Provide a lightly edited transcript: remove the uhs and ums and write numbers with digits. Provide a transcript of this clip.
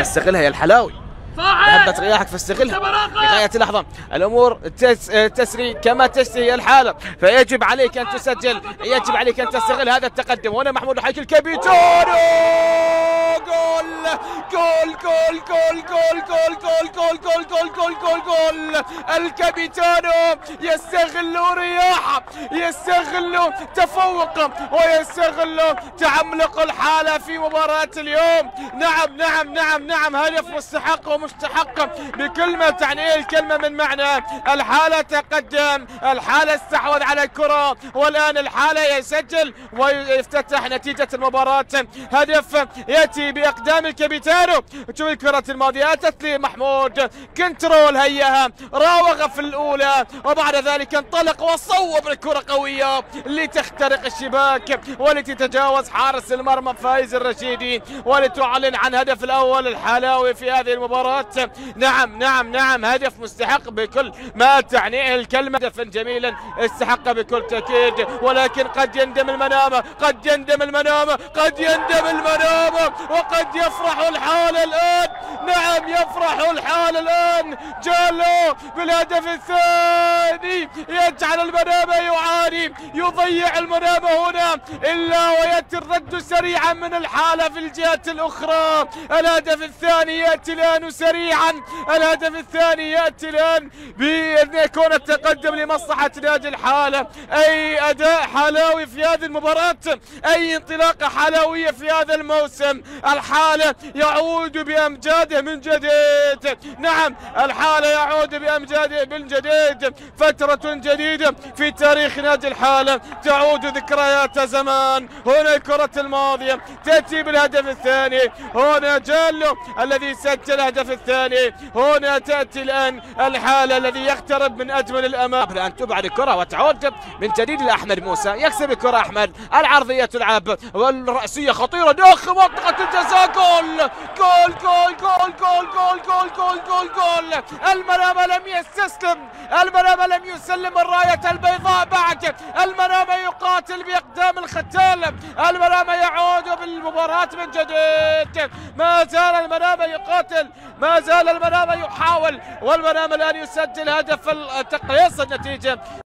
فاستغلها يا الحلاوي، هبت رياحك فاستغلها لغاية لحظة. الأمور تسري كما تسري الحالة، فيجب عليك أن تسجل، يجب عليك أن تستغل هذا التقدم. هنا محمود الحيك الكابيتانو، جول جول جول جول جول جول جول جول جول جول جول جول. الكابيتانو يستغل رياحه، يستغل تفوقه، ويستغل تعملق الحالة في مباراة اليوم. نعم نعم نعم نعم، هدف مستحق ومستحق بكل ما تعنيه الكلمة من معنى. الحالة تقدم، الحالة استحوذ على الكرة، والآن الحالة يسجل ويفتتح نتيجة المباراة. هدف يأتي بأقدام الكابيتانو. شوف الكرة الماضية أتت لمحمود، كنترول هيها، راوغ في الأولى، وبعد ذلك انطلق وصوب الكرة قوية لتخترق الشباك ولتي تتجاوز حارس المرمى فايز الرشيدي ولتعلن عن هدف الأول الحلاوي في هذه المباراة. نعم نعم نعم، هدف مستحق بكل ما تعنيه الكلمة، هدفا جميلا استحق بكل تأكيد، ولكن قد يندم المنام، قد يندم المنام، قد يندم المنام، وقد يفرح الحال الآن. نعم يفرح الحال الآن. جالو بالهدف الثاني يجعل المنام يعاني، يضيع المنام هنا، إلا ويأتي الرد سريعا من الحالة في الجهة الأخرى. الهدف الثاني يأتي الآن سريعا، الهدف الثاني يأتي الآن بأن يكون التقدم لمصلحة نادي الحالة. أي أداء حلاوي في هذه المباراة، أي انطلاقة حلاوية في هذا الموسم. الحالة يعود بأمجاده من جديد. نعم الحالة يعود بأمجاده من جديد، فترة جديدة في تاريخ نادي الحالة، تعود ذكريات زمان. هنا الكرة الماضية تأتي بالهدف الثاني، هنا جالو الذي سجل الهدف الثاني، هنا تأتي الآن الحالة الذي يقترب من أجمل الأمام. قبل أن تبعد الكرة وتعود من جديد لأحمد موسى، يكسب الكرة أحمد، العرضية تلعب والرأسية خطيرة داخل منطقة الجزاء. جول جول جول جول جول جول جول جول جول جول. المنام لم يستسلم، المنام لم يسلم الراية البيضاء بعد، المنام يقاتل بأقدام الختال، المنام يعود بالمباراة من جديد. ما زال المنام يقاتل، ما زال المنام يحاول، والمنام الآن يسجل هدف تقييس النتيجة.